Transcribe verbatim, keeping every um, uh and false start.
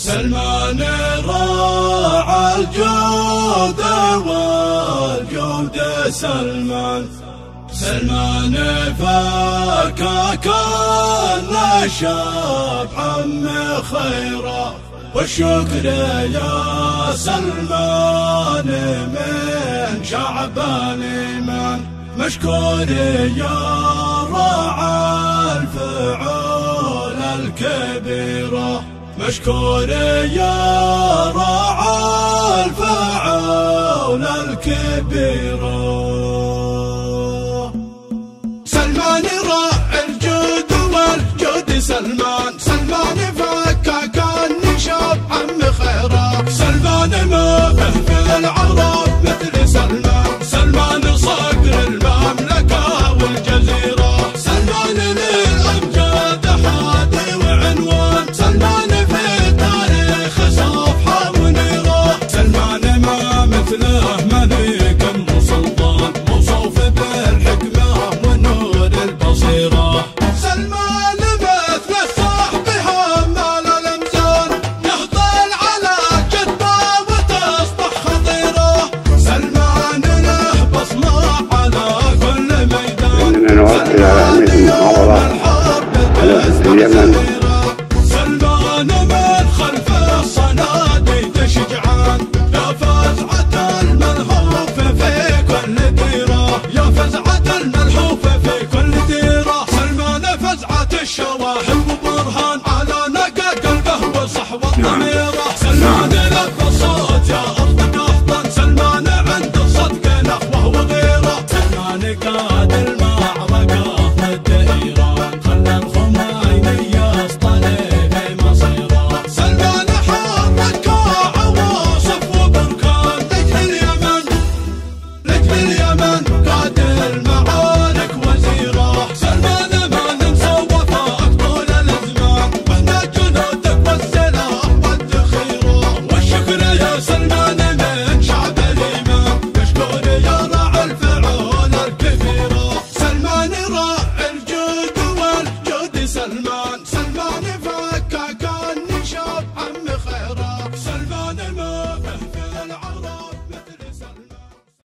سلمان راعى الجود والجود سلمان سلمان فكاك النشاب عم خيرا والشكر يا سلمان من شعب الإيمان مشكور يا راعى الفعول الكبيرة مشكور يا راعى الفعول الكبيرة سلمان راعى الجود والجود سلمان